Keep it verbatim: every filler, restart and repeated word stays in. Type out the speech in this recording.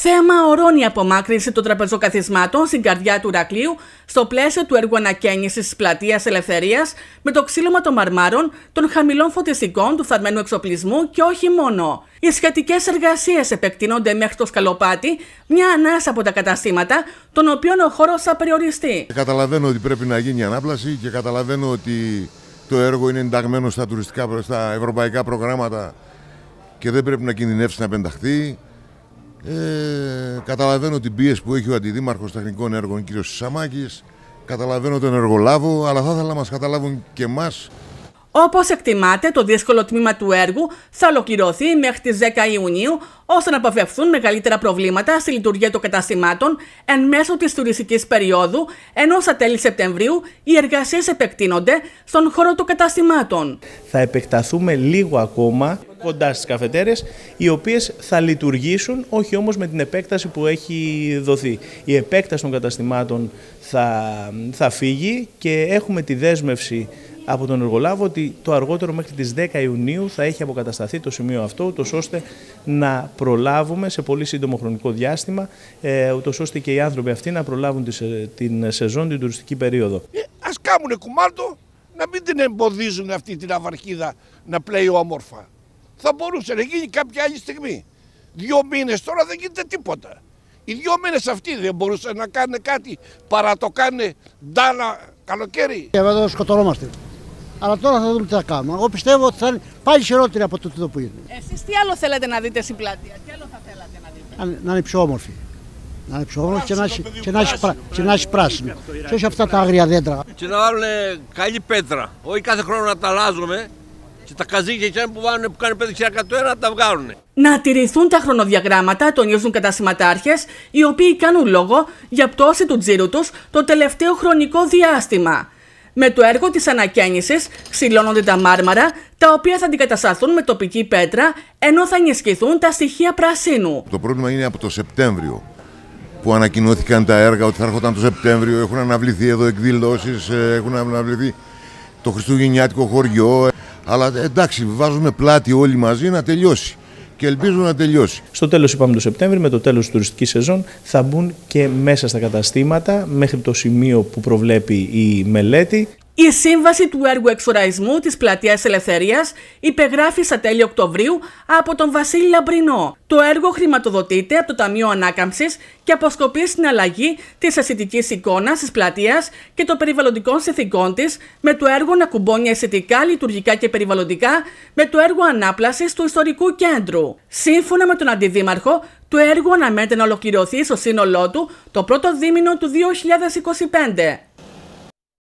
Θέμα ορών η απομάκρυνση των τραπεζοκαθισμάτων στην καρδιά του Ηρακλείου στο πλαίσιο του έργου ανακαίνησης της πλατείας Ελευθερίας με το ξύλωμα των μαρμάρων, των χαμηλών φωτιστικών, του φθαρμένου εξοπλισμού και όχι μόνο. Οι σχετικές εργασίες επεκτείνονται μέχρι το Σκαλοπάτι, μια ανάσα από τα καταστήματα, των οποίων ο χώρος θα περιοριστεί. Καταλαβαίνω ότι πρέπει να γίνει ανάπλαση και καταλαβαίνω ότι το έργο είναι ενταγμένο στα τουριστικά, στα ευρωπαϊκά προγράμματα και δεν πρέπει να κινδυνεύσει να πενταχθεί. Ε, καταλαβαίνω την πίεση που έχει ο Αντιδήμαρχος Τεχνικών Έργων κ. Σαμάκης, καταλαβαίνω τον εργολάβο, αλλά θα ήθελα να μας καταλάβουν και εμάς. Όπως εκτιμάται, το δύσκολο τμήμα του έργου θα ολοκληρωθεί μέχρι τις δέκα Ιουνίου, ώστε να αποφευθούν μεγαλύτερα προβλήματα στη λειτουργία των καταστημάτων εν μέσω της τουριστικής περίοδου, ενώ στα τέλη Σεπτεμβρίου οι εργασίες επεκτείνονται στον χώρο των καταστημάτων. Θα επεκταθούμε λίγο ακόμα κοντά στις καφετέρειες, οι οποίες θα λειτουργήσουν, όχι όμως με την επέκταση που έχει δοθεί. Η επέκταση των καταστημάτων θα, θα φύγει και έχουμε τη δέσμευση από τον εργολάβο ότι το αργότερο μέχρι τις δέκα Ιουνίου θα έχει αποκατασταθεί το σημείο αυτό, ούτως ώστε να προλάβουμε σε πολύ σύντομο χρονικό διάστημα, ούτως ώστε και οι άνθρωποι αυτοί να προλάβουν την σεζόν, την τουριστική περίοδο. Ε, ας κάνουνε κουμάντο, να μην την εμποδίζουν αυτή την αυαρχίδα να πλέει όμορφα. Θα μπορούσε να γίνει κάποια άλλη στιγμή. Δύο μήνες τώρα δεν γίνεται τίποτα. Οι δύο μήνες αυτοί δεν μπορούσαν να κάνουν κάτι παρά το κάνουν ντάλα καλοκαίρι. Εδώ σκοτωνόμαστε. Αλλά τώρα θα δούμε τι θα κάνουμε. Εγώ πιστεύω ότι θα είναι πάλι χειρότερη από το που είναι. Εσείς τι άλλο θέλετε να δείτε στην πλατεία, τι άλλο θα θέλατε να δείτε? Να, να είναι πιο όμορφη. Να είναι πιο όμορφη και να, και, να έχει, και να έχει πράσινο. Και όχι αυτά τα άγρια δέντρα. Και να βάλουν καλή πέτρα. Όχι κάθε χρόνο να τα αλλάζουμε. Και τα καζίκια που, βάλουν, που κάνουν πέντε χιλιάδες να τα βγάλουν. Να τηρηθούν τα χρονοδιαγράμματα, τονίζουν καταστηματάρχες, οι οποίοι κάνουν λόγο για πτώση του τζίρου τους το τελευταίο χρονικό διάστημα. Με το έργο της ανακαίνησης ξυλώνονται τα μάρμαρα, τα οποία θα αντικατασταθούν με τοπική πέτρα, ενώ θα ενισχυθούν τα στοιχεία πρασίνου. Το πρόβλημα είναι από το Σεπτέμβριο που ανακοινώθηκαν τα έργα ότι θα έρχονταν το Σεπτέμβριο. Έχουν αναβληθεί εδώ εκδηλώσεις, έχουν αναβληθεί το χριστουγεννιάτικο χωριό. Αλλά εντάξει, βάζουμε πλάτη όλοι μαζί να τελειώσει και ελπίζω να τελειώσει. Στο τέλος, είπαμε το Σεπτέμβριο, με το τέλος της τουριστικής σεζόν, θα μπουν και μέσα στα καταστήματα μέχρι το σημείο που προβλέπει η μελέτη. Η σύμβαση του έργου εξοραϊσμού της πλατείας Ελευθερίας υπεγράφει στα τέλη Οκτωβρίου από τον Βασίλη Λαμπρινό. Το έργο χρηματοδοτείται από το Ταμείο Ανάκαμψης και αποσκοπεί στην αλλαγή της αισθητικής εικόνας της πλατείας και των περιβαλλοντικών συνθηκών της, με το έργο να κουμπώνει αισθητικά, λειτουργικά και περιβαλλοντικά με το έργο ανάπλασης του ιστορικού κέντρου. Σύμφωνα με τον Αντιδήμαρχο, το έργο αναμένεται να ολοκληρωθεί στο σύνολό του το πρώτο δίμηνο του δύο χιλιάδες είκοσι πέντε.